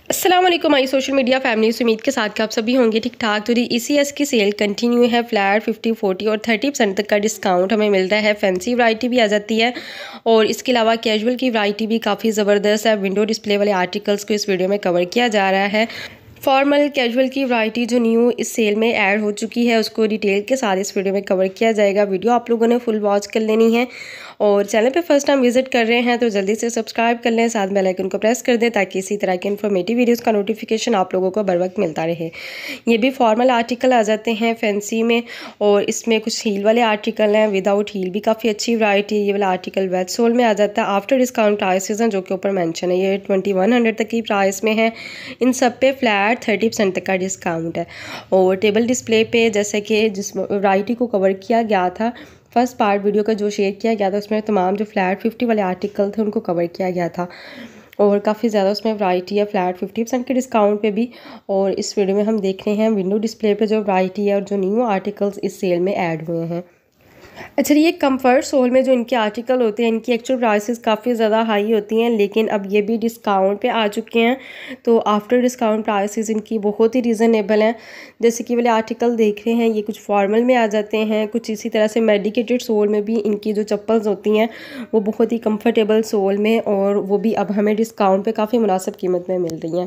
अस्सलाम वालेकुम my social media family से उम्मीद के साथ कि आप सभी होंगे ठीक ठाक। तो ECS की सेल कंटिन्यू है। फ्लैट 50, 40 और 30% तक का डिस्काउंट हमें मिल रहा है। फैंसी वैरायटी भी आ जाती है और इसके अलावा कैजुअल की वैरायटी भी काफ़ी ज़बरदस्त है। विंडो डिस्प्ले वाले आर्टिकल्स को इस वीडियो में कवर किया जा रहा है। फॉर्मल कैजुअल की वैरायटी जो न्यू इस सेल में ऐड हो चुकी है उसको डिटेल के साथ इस वीडियो में कवर किया जाएगा। वीडियो आप लोगों ने फुल वॉच कर लेनी है और चैनल पे फर्स्ट टाइम विजिट कर रहे हैं तो जल्दी से सब्सक्राइब कर लें, साथ बेल आइकन को प्रेस कर दें ताकि इसी तरह के इन्फॉर्मेटिव वीडियोस का नोटिफिकेशन आप लोगों को बर वक्त मिलता रहे। ये भी फॉर्मल आर्टिकल आ जाते हैं फैंसी में और इसमें कुछ हील वाले आर्टिकल हैं। विदाउट हील भी काफ़ी अच्छी वैरायटी है। ये वाला आर्टिकल वेज सोल में आ जाता है। आफ्टर डिस्काउंट प्राइसेस हैं जो कि ऊपर मेंशन है। ये 2100 तक की प्राइस में है। इन सब पे फ्लैट 30% तक का डिस्काउंट है। और टेबल डिस्प्ले पे जैसे कि जिस वैरायटी को कवर किया गया था फर्स्ट पार्ट वीडियो का जो शेयर किया गया था उसमें तमाम जो फ्लैट 50 वाले आर्टिकल थे उनको कवर किया गया था और काफ़ी ज़्यादा उसमें वैरायटी है फ्लैट 50% के डिस्काउंट पे भी। और इस वीडियो में हम देख रहे हैं विंडो डिस्प्ले पे जो वैरायटी है और जो न्यू आर्टिकल्स इस सेल में ऐड हुए हैं। अच्छा, ये कंफर्ट सोल में जो इनके आर्टिकल होते हैं इनकी एक्चुअल प्राइसेस काफ़ी ज़्यादा हाई होती हैं, लेकिन अब ये भी डिस्काउंट पे आ चुके हैं तो आफ्टर डिस्काउंट प्राइसेस इनकी बहुत ही रीज़नेबल हैं। जैसे कि वाले आर्टिकल देख रहे हैं ये कुछ फॉर्मल में आ जाते हैं, कुछ इसी तरह से मेडिकेटेड सोल में भी इनकी जो चप्पल्स होती हैं वो बहुत ही कम्फर्टेबल सोल में और वो भी अब हमें डिस्काउंट पर काफ़ी मुनासिब कीमत में मिल रही हैं।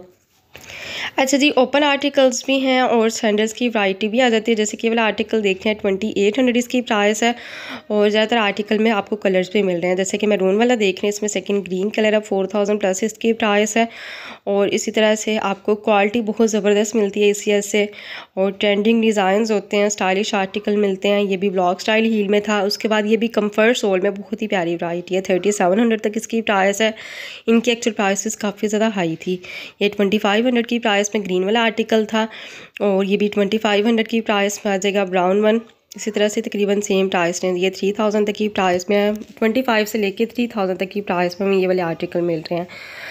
अच्छा जी, ओपन आर्टिकल्स भी हैं और सैंडल्स की वैरायटी भी आ जाती है। जैसे कि वाला आर्टिकल देख रहे हैं 2800 इसकी प्राइस है और ज़्यादातर आर्टिकल में आपको कलर्स भी मिल रहे हैं। जैसे कि मैरून वाला देख रहे हैं इसमें सेकंड ग्रीन कलर है, 4000 प्लस इसकी प्राइस है। और इसी तरह से आपको क्वालिटी बहुत ज़बरदस्त मिलती है ECS से और ट्रेंडिंग डिज़ाइंस होते हैं, स्टाइलिश आर्टिकल मिलते हैं। ये भी ब्लॉक स्टाइल हील में था। उसके बाद ये भी कम्फर्ट सोल में बहुत ही प्यारी वैरायटी है। 3700 तक इसकी प्राइस है। इनकी एक्चुअल प्राइसेस काफ़ी ज़्यादा हाई थी। ये 2500 की प्राइस में ग्रीन वाला आर्टिकल था और ये भी 2500 की प्राइस में आ जाएगा ब्राउन वन। इसी तरह से तकरीबन सेम प्राइस में ये 3000 तक की प्राइस में है। 25 से लेके 3000 तक की प्राइस में हमें ये वाले आर्टिकल मिल रहे हैं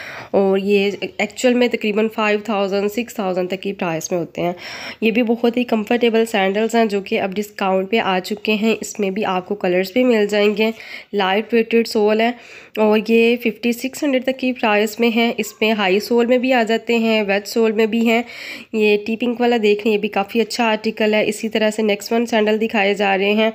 और ये एक्चुअल में तकरीबन 5000 6000 तक की प्राइस में होते हैं। ये भी बहुत ही कंफर्टेबल सैंडल्स हैं जो कि अब डिस्काउंट पे आ चुके हैं। इसमें भी आपको कलर्स भी मिल जाएंगे। लाइट वेटेड सोल है और ये 5600 तक की प्राइस में है। इसमें हाई सोल में भी आ जाते हैं, वेज सोल में भी हैं। ये टी पिंक वाला देख रहे हैं, ये भी काफ़ी अच्छा आर्टिकल है। इसी तरह से नेक्स्ट वन सैंडल दिखाए जा रहे हैं,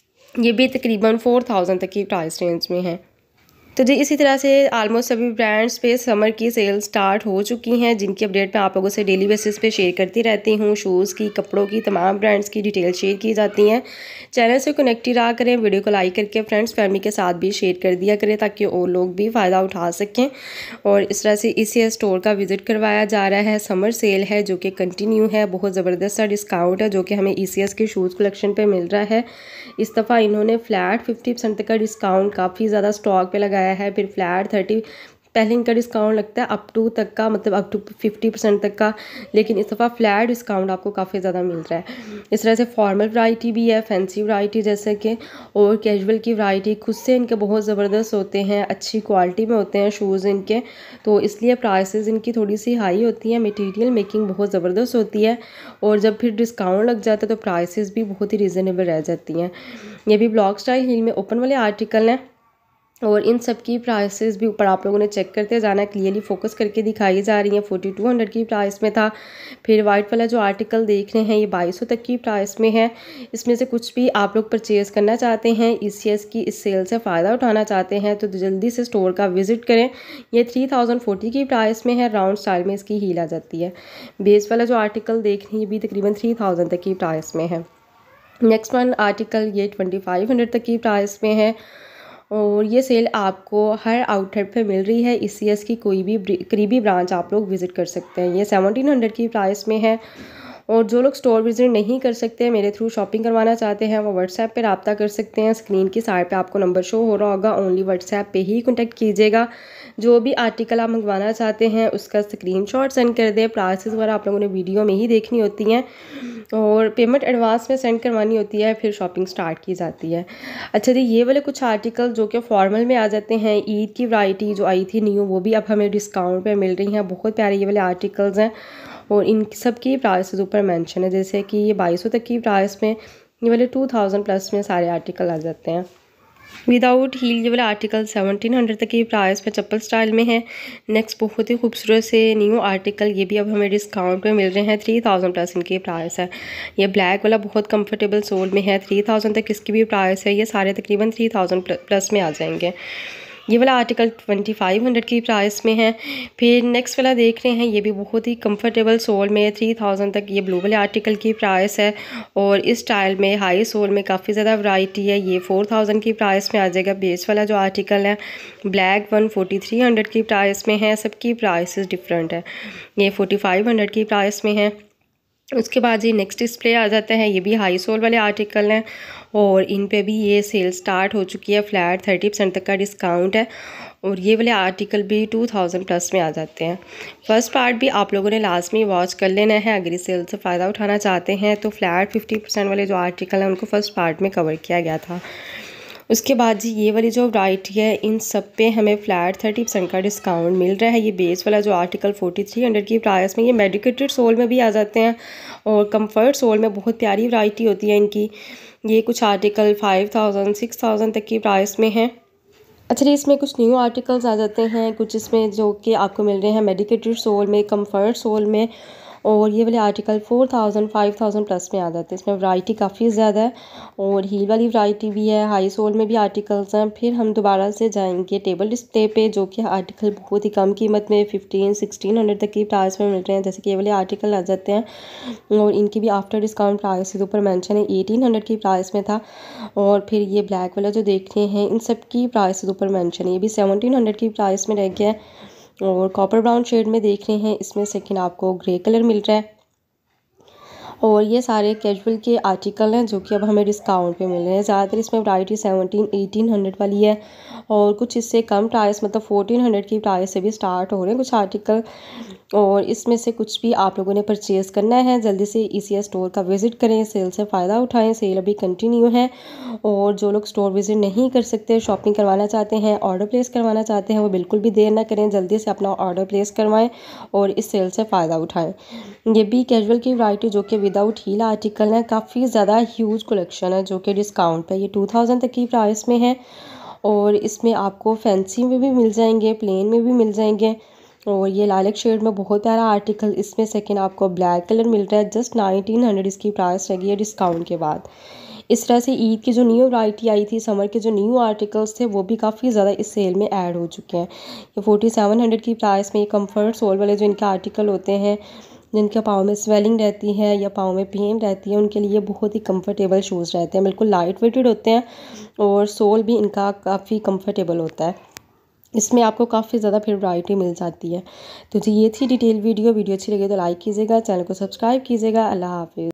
ये भी तकरीबन 4000 तक की प्राइस रेंज में है। तो जी इसी तरह से आलमोस्ट सभी ब्रांड्स पे समर की सेल स्टार्ट हो चुकी हैं जिनकी अपडेट मैं आप लोगों से डेली बेसिस पे शेयर करती रहती हूँ। शूज़ की, कपड़ों की, तमाम ब्रांड्स की डिटेल शेयर की जाती हैं। चैनल से कनेक्ट ही रहा करें, वीडियो को लाइक करके फ्रेंड्स फैमिली के साथ भी शेयर कर दिया करें ताकि और लोग भी फ़ायदा उठा सकें। और इस तरह से ECS स्टोर का विज़िट करवाया जा रहा है। समर सेल है जो कि कंटिन्यू है। बहुत ज़बरदस्त सा डिस्काउंट है जो कि हमें ECS के शूज़ कलेक्शन पर मिल रहा है। इस दफ़ा इन्होंने फ्लैट 50% तक का डिस्काउंट काफ़ी ज़्यादा स्टॉक पे लगाया है। फिर फ्लैट 30 पहले इनका डिस्काउंट लगता है अप टू तक का, मतलब अप टू 50% तक का, लेकिन इस दफ़ा फ्लैट डिस्काउंट आपको काफ़ी ज़्यादा मिल रहा है। इस तरह से फॉर्मल वैरायटी भी है, फैंसी वैरायटी जैसे कि, और कैजुअल की वैरायटी खुद से इनके बहुत ज़बरदस्त होते हैं, अच्छी क्वालिटी में होते हैं शूज़ इनके, तो इसलिए प्राइसेस इनकी थोड़ी सी हाई होती है। मटेरियल मेकिंग बहुत ज़बरदस्त होती है और जब फिर डिस्काउंट लग जाता है तो प्राइसेस भी बहुत ही रीज़नेबल रह जाती हैं। ये भी ब्लॉक स्टाइल हील में ओपन वाले आर्टिकल हैं और इन सब की प्राइसेस भी ऊपर आप लोगों ने चेक करते जाना, क्लियरली फोकस करके दिखाई जा रही हैं। 4200 की प्राइस में था। फिर वाइट वाला जो आर्टिकल देख रहे हैं ये 2200 तक की प्राइस में है। इसमें से कुछ भी आप लोग परचेज़ करना चाहते हैं, ECS की इस सेल से फ़ायदा उठाना चाहते हैं तो जल्दी से स्टोर का विज़िट करें। ये 3040 की प्राइस में है। राउंड स्टाइल में इसकी हील आ जाती है। बेस वाला जो आर्टिकल देख रहे हैं ये भी तकरीबन 3000 तक की प्राइस में है। नेक्स्ट वन आर्टिकल ये 2500 तक की प्राइस में है और ये सेल आपको हर आउटलेट पे मिल रही है। ECS की कोई भी करीबी ब्रांच आप लोग विज़िट कर सकते हैं। ये 1700 की प्राइस में है और जो लोग स्टोर विज़िट नहीं कर सकते, मेरे थ्रू शॉपिंग करवाना चाहते हैं, वो व्हाट्सएप पे रब्ता कर सकते हैं। स्क्रीन की साइड पे आपको नंबर शो हो रहा होगा, ओनली व्हाट्सएप पे ही कॉन्टैक्ट कीजिएगा। जो भी आर्टिकल आप मंगवाना चाहते हैं उसका स्क्रीनशॉट सेंड कर दें। प्राइसेस वगैरह आप लोगों ने वीडियो में ही देखनी होती हैं और पेमेंट एडवांस में सेंड करवानी होती है, फिर शॉपिंग स्टार्ट की जाती है। अच्छा जी, ये वाले कुछ आर्टिकल जो कि फॉर्मल में आ जाते हैं, ईद की वैरायटी जो आई थी न्यू वो भी अब हमें डिस्काउंट पे मिल रही हैं। बहुत प्यारे ये वाले आर्टिकल्स हैं और इन सब की प्राइसेस ऊपर मेंशन है। जैसे कि ये 2200 तक की प्राइस में, ये वाले 2000 प्लस में सारे आर्टिकल आ जाते हैं। विदाउट हील ये वाला आर्टिकल 1700 तक की प्राइस में चप्पल स्टाइल में है। नेक्स्ट बहुत ही खूबसूरत से न्यू आर्टिकल, ये भी अब हमें डिस्काउंट में मिल रहे हैं। 3000 प्लस इनकी प्राइस है। ये ब्लैक वाला बहुत कंफर्टेबल सोल में है, 3000 तक इसकी भी प्राइस है। ये सारे तकरीबन 3000 प्लस में आ जाएंगे। ये वाला आर्टिकल 2500 की प्राइस में है। फिर नेक्स्ट वाला देख रहे हैं, ये भी बहुत ही कंफर्टेबल सोल में 3000 तक ये ब्लू वाले आर्टिकल की प्राइस है। और इस स्टाइल में हाई सोल में काफ़ी ज़्यादा वैरायटी है। ये 4000 की प्राइस में आ जाएगा। बेस वाला जो आर्टिकल है ब्लैक 4300 की प्राइस में है। सबकी प्राइसेस डिफरेंट है। ये 4500 की प्राइस में है। उसके बाद ये नेक्स्ट डिस्प्ले आ जाता है। ये भी हाई सोल वाले आर्टिकल हैं और इन पे भी ये सेल स्टार्ट हो चुकी है। फ्लैट 30% तक का डिस्काउंट है और ये वाले आर्टिकल भी 2000 प्लस में आ जाते हैं। फर्स्ट पार्ट भी आप लोगों ने लाजमी वॉच कर लेना है अगर इस सेल से फ़ायदा उठाना चाहते हैं। तो फ्लैट 50% वाले जो आर्टिकल हैं उनको फर्स्ट पार्ट में कवर किया गया था। उसके बाद जी ये वाली जो वैरायटी है इन सब पे हमें फ्लैट 30% का डिस्काउंट मिल रहा है। ये बेस वाला जो आर्टिकल 4300 की प्राइस में, ये मेडिकेटेड सोल में भी आ जाते हैं और कंफर्ट सोल में बहुत प्यारी वैरायटी होती है इनकी। ये कुछ आर्टिकल 5000 6000 तक की प्राइस में है। अच्छा जी, इसमें कुछ न्यू आर्टिकल्स आ जाते हैं, कुछ इसमें जो कि आपको मिल रहे हैं मेडिकेटेड सोल में, कंफर्ट सोल में। और ये वाले आर्टिकल 4000 5000 प्लस में आ जाते हैं। इसमें वैरायटी काफ़ी ज़्यादा है और हील वाली वैरायटी भी है। हाई सोल में भी आर्टिकल्स हैं। फिर हम दोबारा से जाएंगे टेबल डिस्प्ले पे, जो कि आर्टिकल बहुत ही कम कीमत में 1600 तक की प्राइस में मिल रहे हैं। जैसे कि ये वाले आर्टिकल आ जाते हैं और इनकी भी आफ्टर डिस्काउंट प्राइस के ऊपर मेंशन है। 1800 की प्राइस में था। और फिर ये ब्लैक वाला जो देख रहे हैं इन सब की प्राइस के ऊपर मेंशन है। ये भी 1700 की प्राइस में रह गया है। और कॉपर ब्राउन शेड में देख रहे हैं, इसमें सेकंड आपको ग्रे कलर मिल रहा है। और ये सारे कैजुअल के आर्टिकल हैं जो कि अब हमें डिस्काउंट पे मिल रहे हैं। ज़्यादातर इसमें वैरायटी 1800 वाली है और कुछ इससे कम प्राइस मतलब 1400 की प्राइस से भी स्टार्ट हो रहे हैं कुछ आर्टिकल। और इसमें से कुछ भी आप लोगों ने परचेज़ करना है जल्दी से ECS स्टोर का विज़िट करें, सेल से फ़ायदा उठाएं। सेल अभी कंटिन्यू है और जो लोग स्टोर विज़िट नहीं कर सकते, शॉपिंग करवाना चाहते हैं, ऑर्डर प्लेस करवाना चाहते हैं, वो बिल्कुल भी देर ना करें, जल्दी से अपना ऑर्डर प्लेस करवाएं और इस सेल से फ़ायदा उठाएं। ये भी कैजुअल की वैरायटी जो कि विदाउट हील आर्टिकल है, काफ़ी ज़्यादा ह्यूज कलेक्शन है जो कि डिस्काउंट पे ये 2000 तक की प्राइस में है। और इसमें आपको फैंसी में भी मिल जाएंगे, प्लेन में भी मिल जाएंगे। और ये लाइलैक शेड में बहुत प्यारा आर्टिकल, इसमें सेकंड आपको ब्लैक कलर मिल रहा है। जस्ट 1900 इसकी प्राइस रहेगी डिस्काउंट के बाद। इस तरह से ईद की जो न्यू वैरायटी आई थी, समर के जो न्यू आर्टिकल्स थे वो भी काफ़ी ज़्यादा इस सेल में ऐड हो चुके हैं। ये 4700 की प्राइस में कंफर्ट सोल वाले जो इनके आर्टिकल होते हैं, जिनके पाँव में स्वेलिंग रहती है या पाँव में पेन रहती है, उनके लिए बहुत ही कंफर्टेबल शूज़ रहते हैं। बिल्कुल लाइट वेटेड होते हैं और सोल भी इनका काफ़ी कंफर्टेबल होता है। इसमें आपको काफ़ी ज़्यादा फिर वैरायटी मिल जाती है। तो जी ये थी डिटेल वीडियो अच्छी लगी तो लाइक कीजिएगा, चैनल को सब्सक्राइब कीजिएगा। अल्लाह हाफिज़।